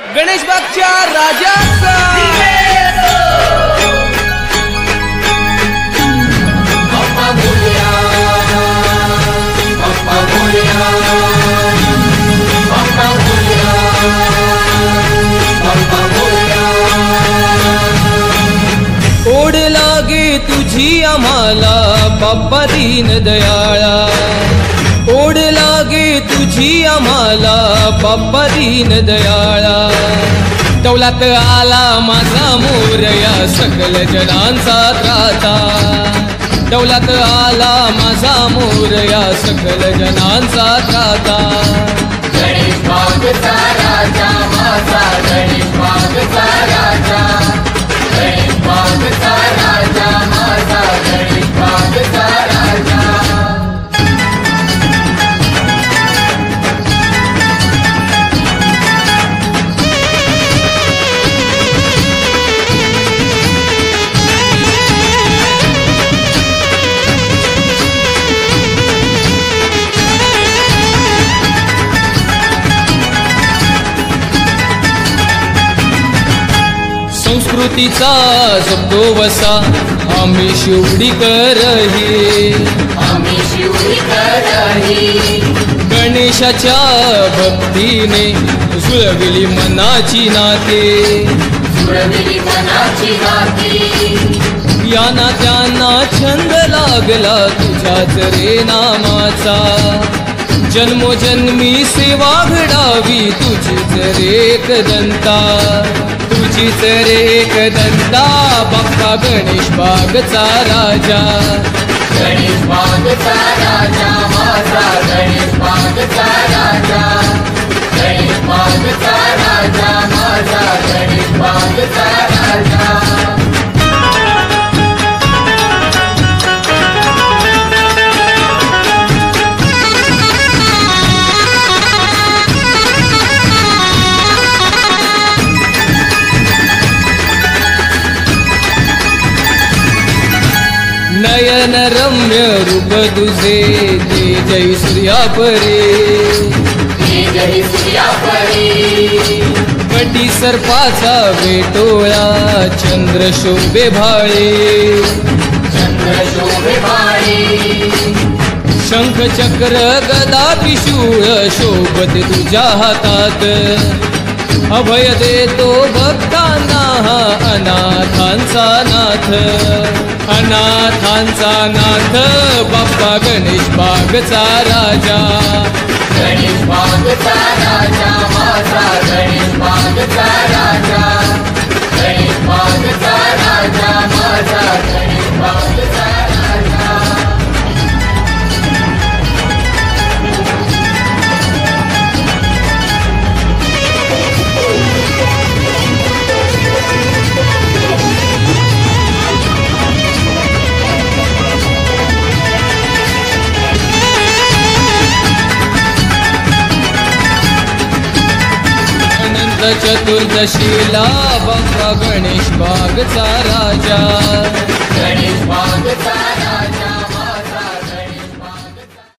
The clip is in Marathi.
गणेश बागच्या राजाचा ओढ लागे तुझी आम्हाला बाप्पा दीन दयाळा, ओढ लागे तुझी आम्हाला बाप्पा दीन दयाळा। दौलात आला माझा मोरया सकल जनांचा त्राता, दौलात आला माझा मोरया सकल जनांचा त्राता। गणेश बागचा राजा माझा, गणेश बागचा राजा, गणेश बागचा राजा माझा, गणेश बागचा राजा। संस्कृतीचा जपतो वसा आम्ही शिवडीकर हे, आम्ही शिवडीकर हे। गणेशाच्या भक्तीने जुळविली मनाची नाते, जुळविली मनाची नाते। या नात्यांना छंद लागला तुझ्याच रे नामाचा, जन्मोजन्मी सेवा घडावी तुझीच रे एकदंता, तुझीच रे एकदंता बाप्पा गणेश बागचा राजा। गणेश बागचा राजा माझा, गणेश बागचा राजा, गणेश बागचा राजा माझा, गणेश बागचा राजा। नयन रम्य रूप तुझे ते जय सूर्या परे, ते जय सूर्या परे। कटी सर्पाचा वेटोळा चंद्र शोभे भाळे, चंद्र शोभे भाळे। शंख चक्र गदा त्रिशूळ शोभते तुझ्या हातात, अभय देतो भक्तांना अनाथांचा नाथ, अनाथांचा नाथ बाप्पा गणेश बागचा राजा। गणेश बागचा राजा माझा, गणेश बागचा राजा, गणेश बागचा राजा माझा, गणेश बागचा राजा। चतुर्दशीला बाप्पा गणेश बागचा राजा, गणेश बागचा राजा।